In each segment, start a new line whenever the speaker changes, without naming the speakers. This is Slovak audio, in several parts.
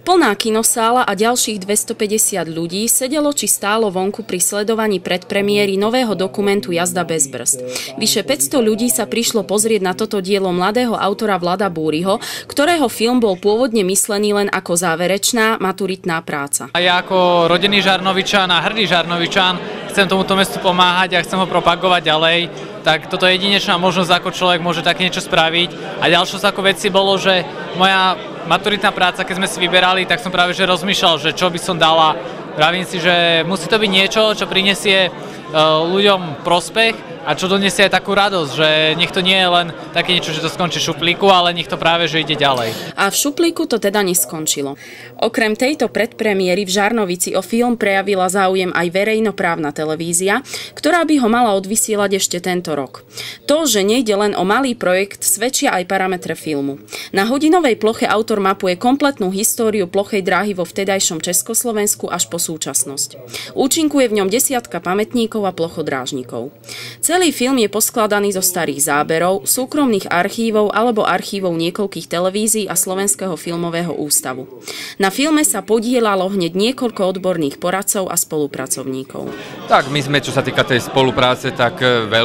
Plná kinosála a ďalších 250 ľudí sedelo či stálo vonku pri sledovaní predpremiéry nového dokumentu Jazda bez brzd. Vyše 500 ľudí sa prišlo pozrieť na toto dielo mladého autora Vlada Búriho, ktorého film bol pôvodne myslený len ako záverečná maturitná práca.
A ja ako rodený Žarnovičan a hrdý Žarnovičan chcem tomuto mestu pomáhať a chcem ho propagovať ďalej. Tak toto je jedinečná možnosť, ako človek môže také niečo spraviť. A ďalšou ako veci bolo, že moja maturitná práca, keď sme si vyberali, tak som práve že rozmýšľal, že čo by som dala. Pravím si, že musí to byť niečo, čo prinesie ľuďom prospech a čo donesie aj takú radosť, že nech to nie je len také niečo, že to skončí v šuplíku, ale nech to práve že ide ďalej.
A v šuplíku to teda neskončilo. Okrem tejto predpremiéry v Žarnovici o film prejavila záujem aj verejnoprávna televízia, ktorá by ho mala odvysielať ešte tento rok. To, že nejde len o malý projekt, svedčia aj parametre filmu. Na hodinovej ploche autor mapuje kompletnú históriu plochej dráhy vo vtedajšom Československu až po súčasnosť. Účinkuje v ňom desiatka pamätníkov a plochodrážnikov. Celý film je poskladaný zo starých záberov, súkromných archívov alebo archívov niekoľkých televízií a Slovenského filmového ústavu. Na filme sa podieľalo hneď niekoľko odborných poradcov a spolupracovníkov.
Tak my sme, čo sa týka tej spolupráce, tak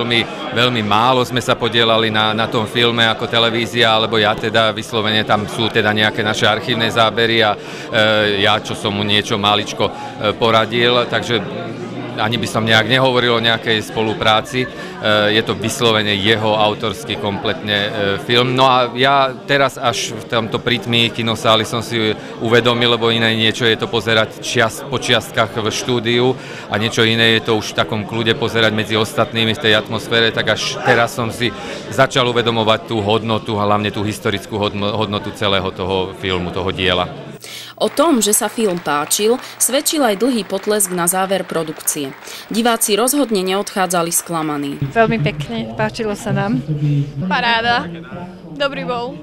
veľmi málo sme sa podieľali na tom filme ako televízia, alebo ja teda vyslovene, tam sú teda nejaké naše archívne zábery a ja, čo som mu niečo maličko poradil, takže ani by som nejak nehovoril o nejakej spolupráci. Je to vyslovene jeho autorský kompletne film. No a ja teraz až v tomto prítmi kinosály som si uvedomil, lebo iné niečo je to pozerať po čiastkách v štúdiu a niečo iné je to už v takom kľude pozerať medzi ostatnými v tej atmosfére, tak až teraz som si začal uvedomovať tú hodnotu, hlavne tú historickú hodnotu celého toho filmu, toho diela.
O tom, že sa film páčil, svedčil aj dlhý potlesk na záver produkcie. Diváci rozhodne neodchádzali sklamaní.
Veľmi pekne, páčilo sa nám.
Paráda, dobrý bol.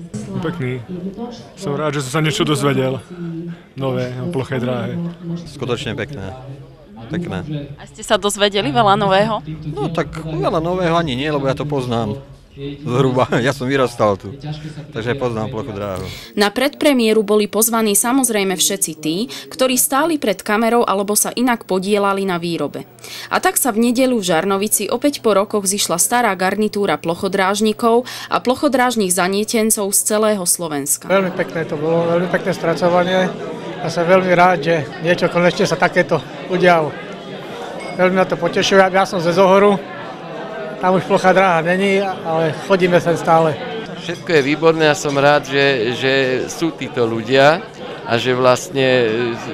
Pekný. Som rád, že som sa niečo dozvedel. Nové o plochej dráhe.
Skutočne pekné. Pekné.
A ste sa dozvedeli veľa nového?
No tak veľa nového ani nie, lebo ja to poznám. Zhruba, ja som vyrastal tu, takže poznám plochu dráhu.
Na predpremieru boli pozvaní samozrejme všetci tí, ktorí stáli pred kamerou alebo sa inak podieľali na výrobe. A tak sa v nedeľu v Žarnovici opäť po rokoch zišla stará garnitúra plochodrážnikov a plochodrážnych zanietencov z celého Slovenska.
Veľmi pekné to bolo, veľmi pekné spracovanie a som veľmi rád, že niečo konečne sa takéto udialo. Veľmi ma to potešuje, ja som ze Zohoru. Tam už plochá dráha není, ale chodíme sem stále.
Všetko je výborné a som rád, že sú títo ľudia a že vlastne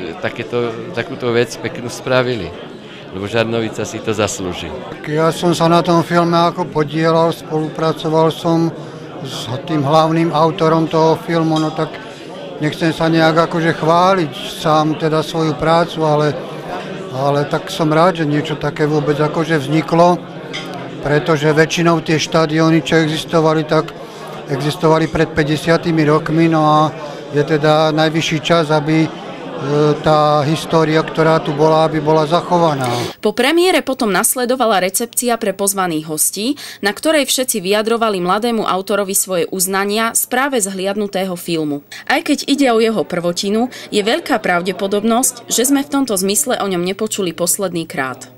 takúto vec peknú spravili. Lebo Žarnovica si to zaslúži.
Ja som sa na tom filme ako podielal, spolupracoval som s tým hlavným autorom toho filmu, no tak nechcem sa nejak akože chváliť sám teda svoju prácu, ale tak som rád, že niečo také vôbec akože vzniklo. Pretože väčšinou tie štadióny, čo existovali, tak existovali pred 50 rokmi, no a je teda najvyšší čas, aby tá história, ktorá tu bola, aby bola zachovaná.
Po premiére potom nasledovala recepcia pre pozvaných hostí, na ktorej všetci vyjadrovali mladému autorovi svoje uznania z práve zhliadnutého filmu. Aj keď ide o jeho prvotinu, je veľká pravdepodobnosť, že sme v tomto zmysle o ňom nepočuli posledný krát.